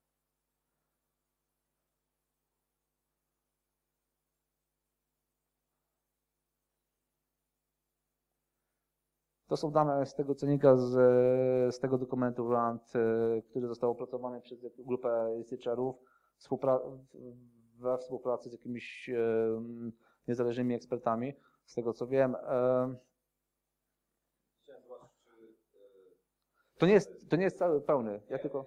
To są dane z tego cennika, z tego dokumentu RAND, który został opracowany przez grupę researcherów we współpracy z jakimiś niezależnymi ekspertami. Z tego co wiem. To nie jest cały pełny. Ja tylko...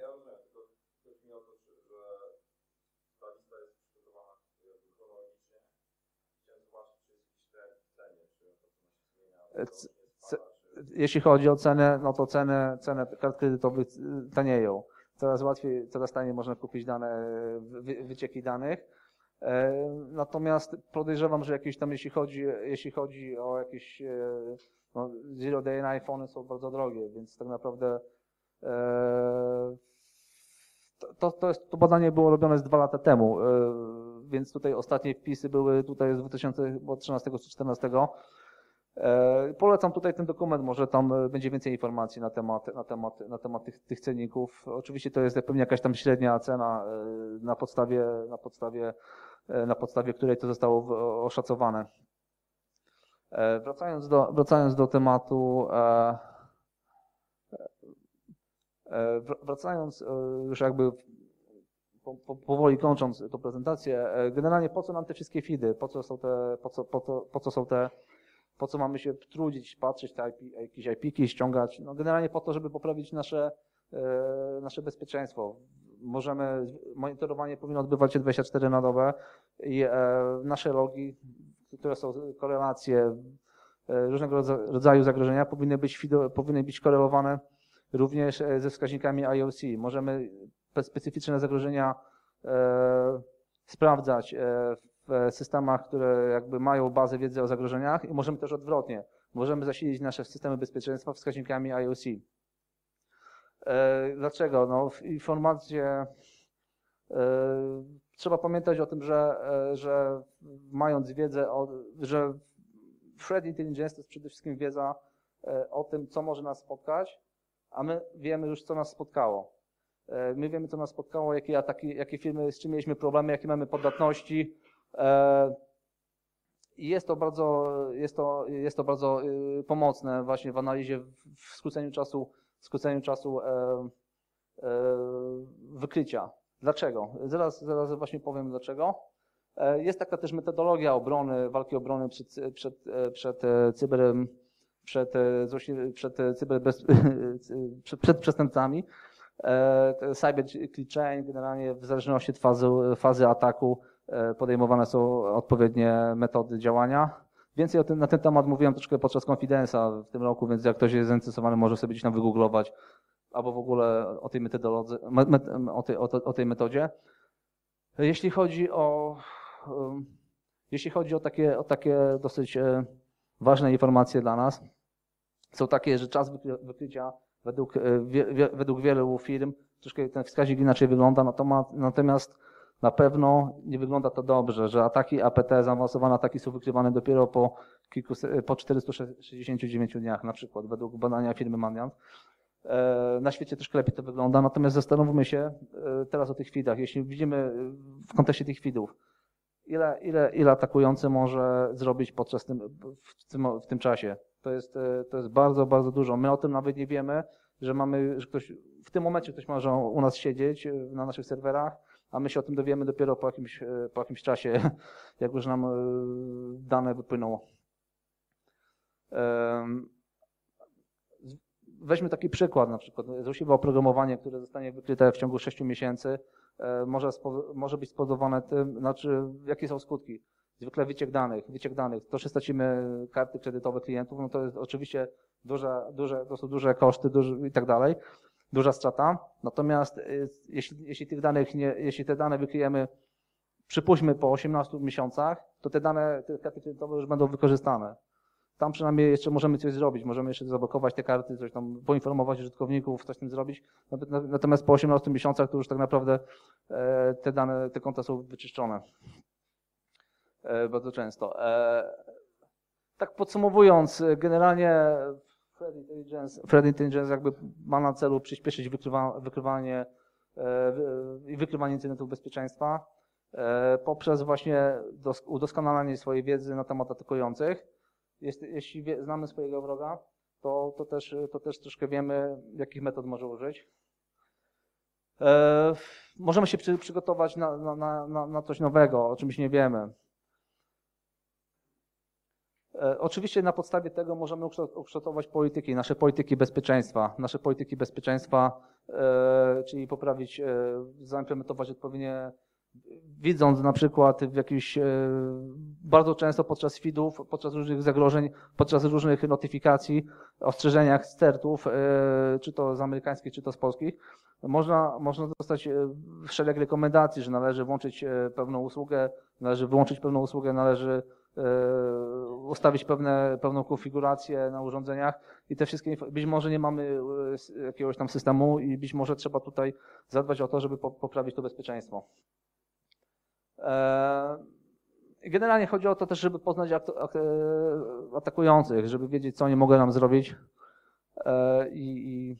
Jeśli chodzi o cenę, no to ceny kart kredytowych tanieją. Coraz łatwiej, coraz taniej można kupić dane, wycieki danych. Natomiast podejrzewam, że jakieś tam, jeśli chodzi o jakieś no, Zero Day na iPhony są bardzo drogie, więc tak naprawdę to badanie było robione z 2 lata temu, więc tutaj ostatnie wpisy były tutaj z 2013 czy 2014. Polecam tutaj ten dokument, może tam będzie więcej informacji na temat tych cenników. Oczywiście to jest pewnie jakaś tam średnia cena na podstawie której to zostało oszacowane. Wracając do tematu, już jakby powoli kończąc tę prezentację, generalnie po co nam te wszystkie feedy, po co mamy się trudzić, patrzeć te jakieś IP-ki, ściągać? No generalnie po to, żeby poprawić nasze bezpieczeństwo. Monitorowanie powinno odbywać się 24 na dobę i nasze logi, które są korelacje różnego rodzaju zagrożenia, powinny być korelowane również ze wskaźnikami IOC. Możemy specyficzne zagrożenia sprawdzać w systemach, które jakby mają bazę wiedzy o zagrożeniach i możemy też odwrotnie. Możemy zasilić nasze systemy bezpieczeństwa wskaźnikami IOC. Dlaczego? No, trzeba pamiętać o tym, że mając wiedzę, że threat intelligence to jest przede wszystkim wiedza o tym, co może nas spotkać, a my wiemy już, co nas spotkało. My wiemy, co nas spotkało, jakie ataki, jakie firmy, z czym mieliśmy problemy, jakie mamy podatności. I jest to bardzo pomocne właśnie w analizie, w skróceniu czasu wykrycia. Dlaczego? Zaraz właśnie powiem dlaczego. Jest taka też metodologia walki obrony przed przestępcami. Cyber Kill Chain, generalnie w zależności od fazy ataku podejmowane są odpowiednie metody działania. Więcej na ten temat mówiłem troszkę podczas Confidence'a w tym roku, więc jak ktoś jest zainteresowany, może sobie gdzieś tam wygooglować albo w ogóle o tej metodologii, o tej metodzie. Jeśli chodzi o takie dosyć ważne informacje dla nas, są takie, że czas wykrycia według wielu firm troszkę ten wskaźnik inaczej wygląda, natomiast na pewno nie wygląda to dobrze, że ataki APT, zaawansowane ataki są wykrywane dopiero po 469 dniach, na przykład według badania firmy Mandiant. Na świecie troszkę lepiej to wygląda, natomiast zastanówmy się teraz o tych feedach. Jeśli widzimy w kontekście tych feedów, ile atakujący może zrobić w tym czasie. To jest bardzo, bardzo dużo. My o tym nawet nie wiemy, że w tym momencie ktoś może u nas siedzieć na naszych serwerach, a my się o tym dowiemy dopiero po jakimś czasie, jak już nam dane wypłyną. Weźmy taki przykład, na przykład złośliwe oprogramowanie, które zostanie wykryte w ciągu 6 miesięcy, może być spowodowane tym, znaczy jakie są skutki. Zwykle wyciek danych. To, że stracimy karty kredytowe klientów, no to jest oczywiście to są duże koszty i tak dalej. duża strata. Natomiast jeśli te dane wykryjemy, przypuśćmy po 18 miesiącach, to te dane, te karty kredytowe już będą wykorzystane. Tam przynajmniej jeszcze możemy coś zrobić, możemy jeszcze zablokować te karty, coś tam poinformować użytkowników, coś z tym zrobić. Natomiast po 18 miesiącach to już tak naprawdę te dane, te konta są wyczyszczone. Bardzo często. Tak podsumowując, generalnie Threat Intelligence jakby ma na celu przyspieszyć wykrywanie incydentów bezpieczeństwa poprzez właśnie udoskonalanie swojej wiedzy na temat atakujących. Jeśli znamy swojego wroga, to też troszkę wiemy, jakich metod może użyć. Możemy się przygotować na coś nowego, o czymś nie wiemy. Oczywiście na podstawie tego możemy ukształtować nasze polityki bezpieczeństwa, czyli poprawić, zaimplementować odpowiednie, widząc na przykład w jakichś, bardzo często podczas feedów, podczas różnych zagrożeń, podczas różnych notyfikacji, ostrzeżeniach z CERT-ów, czy to z amerykańskich, czy to z polskich, można dostać szereg rekomendacji, że należy włączyć pewną usługę, należy wyłączyć pewną usługę, należy ustawić pewną konfigurację na urządzeniach i te wszystkie, być może nie mamy jakiegoś tam systemu i być może trzeba tutaj zadbać o to, żeby poprawić to bezpieczeństwo. Generalnie chodzi o to też, żeby poznać atakujących, żeby wiedzieć, co oni mogą nam zrobić i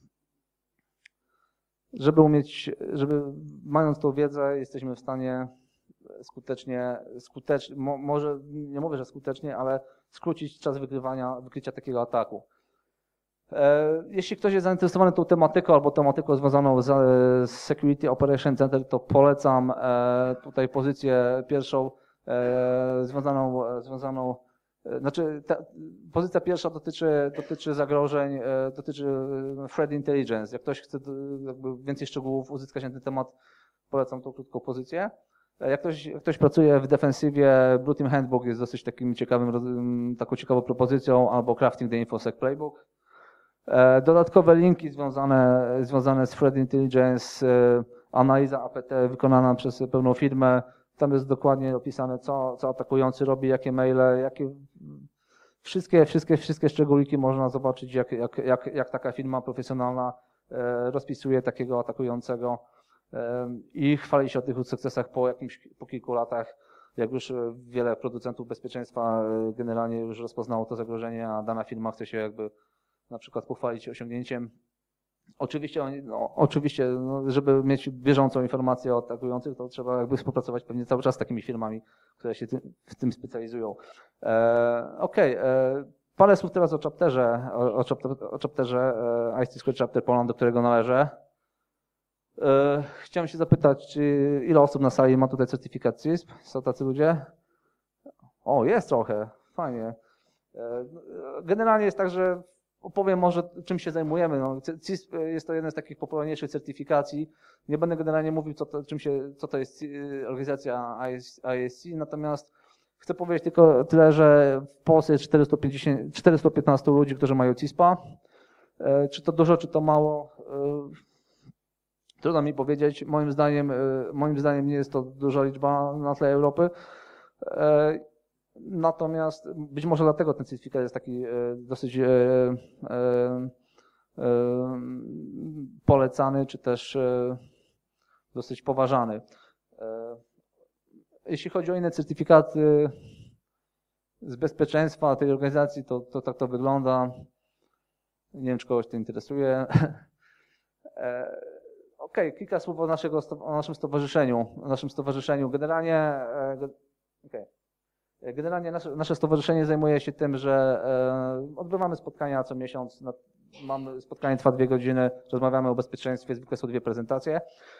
żeby mając tą wiedzę, jesteśmy w stanie skutecznie, może nie mówię, że skutecznie, ale skrócić czas wykrycia takiego ataku. Jeśli ktoś jest zainteresowany tą tematyką albo tematyką związaną z Security Operation Center, to polecam tutaj pozycję pierwszą związaną, pozycja pierwsza dotyczy zagrożeń, dotyczy Threat Intelligence. Jak ktoś chce jakby więcej szczegółów uzyskać na ten temat, polecam tą krótką pozycję. Jak ktoś pracuje w defensywie, Blue Team Handbook jest dosyć taką ciekawą propozycją, albo Crafting the InfoSec Playbook. Dodatkowe linki związane z Threat Intelligence, analiza APT wykonana przez pewną firmę. Tam jest dokładnie opisane, co atakujący robi, jakie maile, wszystkie szczególiki można zobaczyć, jak taka firma profesjonalna rozpisuje takiego atakującego i chwali się o tych sukcesach po kilku latach, jak już wiele producentów bezpieczeństwa generalnie już rozpoznało to zagrożenie, a dana firma chce się jakby na przykład pochwalić osiągnięciem. Oczywiście, żeby mieć bieżącą informację o atakujących, to trzeba jakby współpracować pewnie cały czas z takimi firmami, które się w tym specjalizują. Parę słów teraz o chapterze IT Security Chapter Poland, do którego należę. Chciałem się zapytać, ile osób na sali ma tutaj certyfikat CISP? Są tacy ludzie? O, jest trochę, fajnie. Generalnie jest tak, że opowiem może, czym się zajmujemy. CISP jest to jeden z takich popularniejszych certyfikacji. Nie będę generalnie mówił, co to jest organizacja ISC, natomiast chcę powiedzieć tylko tyle, że w Polsce jest 415 ludzi, którzy mają CISP-a. Czy to dużo, czy to mało? Trudno mi powiedzieć. Moim zdaniem nie jest to duża liczba na tle Europy. Natomiast być może dlatego ten certyfikat jest taki dosyć polecany, czy też dosyć poważany. Jeśli chodzi o inne certyfikaty z bezpieczeństwa tej organizacji, to tak to wygląda. Nie wiem, czy kogoś to interesuje. Kilka słów o naszym stowarzyszeniu. Generalnie nasze stowarzyszenie zajmuje się tym, że odbywamy spotkania co miesiąc. Spotkanie trwa 2 godziny, rozmawiamy o bezpieczeństwie, zwykle są 2 prezentacje.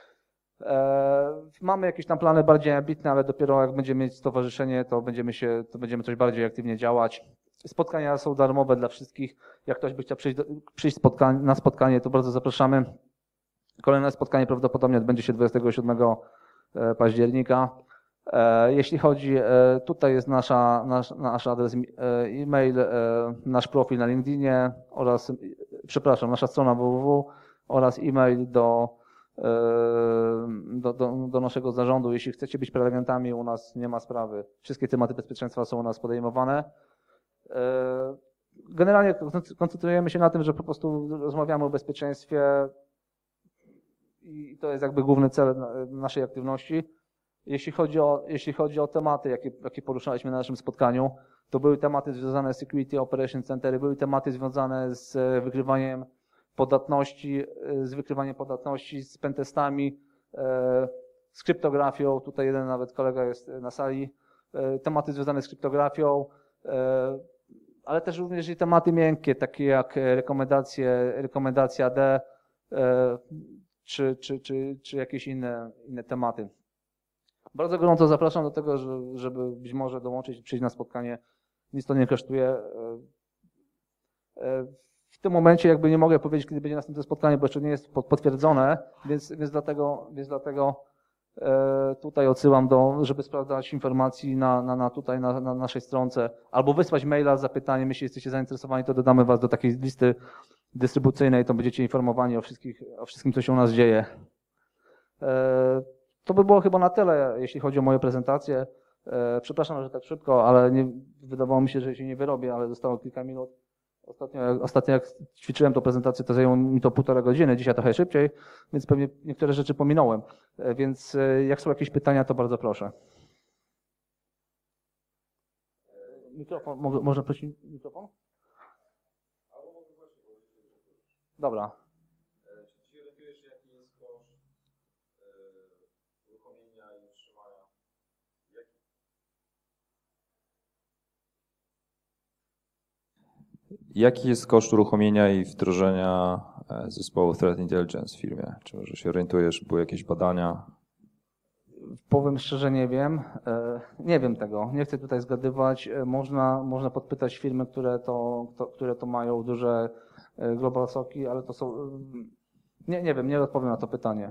Mamy jakieś tam plany bardziej ambitne, ale dopiero jak będziemy mieć stowarzyszenie, to będziemy coś bardziej aktywnie działać. Spotkania są darmowe dla wszystkich. Jak ktoś by chciał przyjść na spotkanie, to bardzo zapraszamy. Kolejne spotkanie prawdopodobnie odbędzie się 27 października. Jeśli chodzi, tutaj jest nasz adres e-mail, nasz profil na LinkedInie oraz, nasza strona www. oraz e-mail do naszego zarządu. Jeśli chcecie być prelegentami, u nas nie ma sprawy. Wszystkie tematy bezpieczeństwa są u nas podejmowane. Generalnie koncentrujemy się na tym, że po prostu rozmawiamy o bezpieczeństwie i to jest jakby główny cel naszej aktywności. Jeśli chodzi o tematy, jakie poruszaliśmy na naszym spotkaniu, to były tematy związane z Security Operation Center, były tematy związane z wykrywaniem podatności, z pentestami, z kryptografią. Tutaj jeden nawet kolega jest na sali. Tematy związane z kryptografią, ale też również i tematy miękkie, takie jak rekomendacja D, czy jakieś inne tematy. Bardzo gorąco zapraszam do tego, żeby być może dołączyć, przyjść na spotkanie. Nic to nie kosztuje. W tym momencie jakby nie mogę powiedzieć, kiedy będzie następne spotkanie, bo jeszcze nie jest potwierdzone, więc dlatego tutaj odsyłam żeby sprawdzać informacji na naszej stronce, albo wysłać maila z zapytaniem, jeśli jesteście zainteresowani, to dodamy was do takiej listy dystrybucyjnej, to będziecie informowani o wszystkim, co się u nas dzieje. To by było chyba na tyle, jeśli chodzi o moją prezentację. Przepraszam, że tak szybko, ale wydawało mi się, że się nie wyrobię, ale zostało kilka minut. Ostatnio jak ćwiczyłem tę prezentację, to zajęło mi to 1,5 godziny, dzisiaj trochę szybciej, więc pewnie niektóre rzeczy pominąłem. Więc jak są jakieś pytania, to bardzo proszę. Mikrofon, można prosić mikrofon? Dobra. Czy się orientujesz, jaki jest koszt uruchomienia i utrzymania? Jaki jest koszt uruchomienia i wdrożenia zespołu Threat Intelligence w firmie? Czy może się orientujesz, były jakieś badania? Powiem szczerze, nie wiem. Nie wiem tego. Nie chcę tutaj zgadywać. Można podpytać firmy, które to mają duże global soki, ale to są... Nie wiem, nie odpowiem na to pytanie.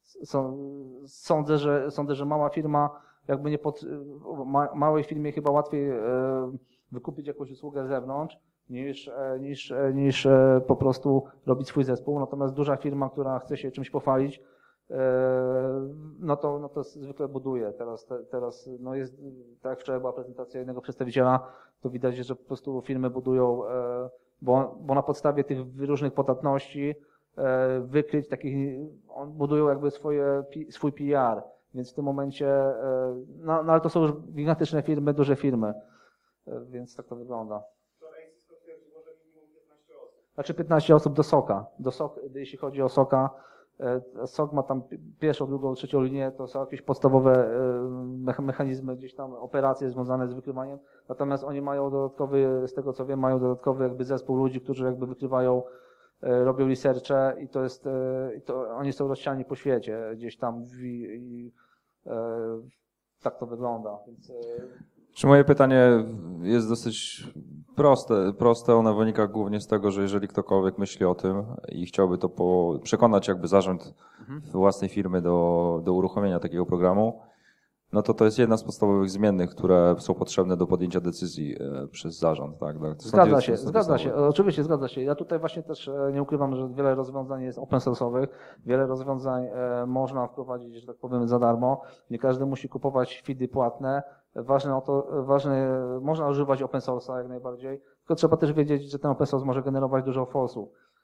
Sądzę, że mała firma, jakby nie małej firmie chyba łatwiej wykupić jakąś usługę z zewnątrz, niż po prostu robić swój zespół. Natomiast duża firma, która chce się czymś pochwalić, no to zwykle buduje. Teraz no jest, tak jak wczoraj była prezentacja jednego przedstawiciela, to widać, że po prostu firmy budują, bo na podstawie tych różnych podatności, wykryć takich, budują jakby swój PR, więc w tym momencie, no ale to są już gigantyczne firmy, duże firmy, więc tak to wygląda. Znaczy 15 osób do SOC-a. Jeśli chodzi o SOC-a, SOC ma tam pierwszą, drugą, trzecią linię, to są jakieś podstawowe mechanizmy, gdzieś tam operacje związane z wykrywaniem, natomiast oni mają dodatkowy, z tego co wiem, mają dodatkowy jakby zespół ludzi, którzy jakby wykrywają, robią researche i oni są rozsiani po świecie, gdzieś tam tak to wygląda. Więc, Czy moje pytanie jest dosyć proste, ono wynika głównie z tego, że jeżeli ktokolwiek myśli o tym i chciałby to przekonać jakby zarząd własnej firmy do uruchomienia takiego programu, no to jest jedna z podstawowych zmiennych, które są potrzebne do podjęcia decyzji przez zarząd. Tak? Zgadza się, oczywiście zgadza się. Ja tutaj właśnie też nie ukrywam, że wiele rozwiązań jest open source'owych, wiele rozwiązań można wprowadzić, że tak powiem, za darmo. Nie każdy musi kupować feedy płatne. Można używać open source'a jak najbardziej, tylko trzeba też wiedzieć, że ten open source może generować dużo false'ów.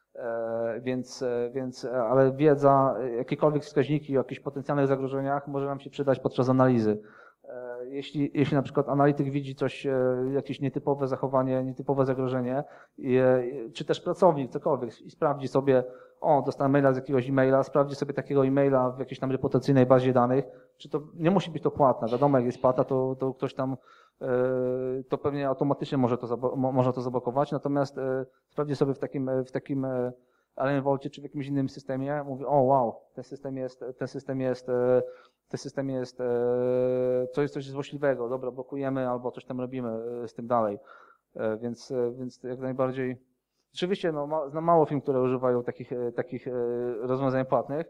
Ale wiedza, jakiekolwiek wskaźniki o jakichś potencjalnych zagrożeniach może nam się przydać podczas analizy. Jeśli na przykład analityk widzi coś, jakieś nietypowe zachowanie, nietypowe zagrożenie, czy też pracownik, cokolwiek, i sprawdzi sobie, dostałem maila z jakiegoś e-maila, sprawdzi sobie takiego e-maila w jakiejś tam reputacyjnej bazie danych, czy to nie musi być to płatne. Wiadomo, jak jest płata, to ktoś tam, to pewnie automatycznie może to zablokować, natomiast sprawdzi sobie w takim Allen Vaultie czy w jakimś innym systemie, mówi, wow, ten system jest coś złośliwego, dobra, blokujemy albo coś tam robimy z tym dalej. Więc jak najbardziej. Oczywiście znam mało firm, które używają takich rozwiązań płatnych,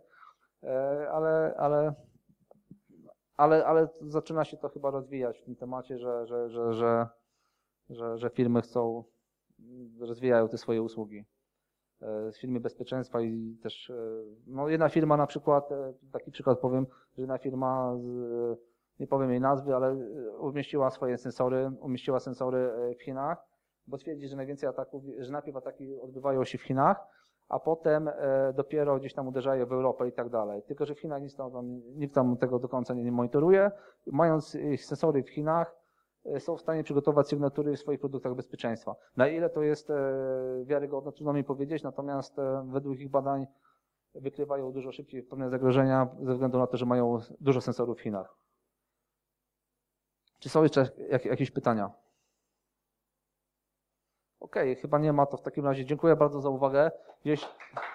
ale zaczyna się to chyba rozwijać w tym temacie, że firmy rozwijają te swoje usługi. z firmy bezpieczeństwa i też no jedna firma na przykład, taki przykład powiem, że jedna firma, nie powiem jej nazwy, ale umieściła sensory w Chinach, bo twierdzi, że najwięcej ataków, że najpierw ataki odbywają się w Chinach, a potem dopiero gdzieś tam uderzają w Europę i tak dalej. Tylko że w Chinach nikt tam tego do końca nie monitoruje. Mając ich sensory w Chinach, są w stanie przygotować sygnatury w swoich produktach bezpieczeństwa. Na ile to jest wiarygodne, trudno mi powiedzieć, natomiast według ich badań wykrywają dużo szybciej pewne zagrożenia ze względu na to, że mają dużo sensorów w Chinach. Czy są jeszcze jakieś pytania? Okej, chyba nie ma, to w takim razie dziękuję bardzo za uwagę.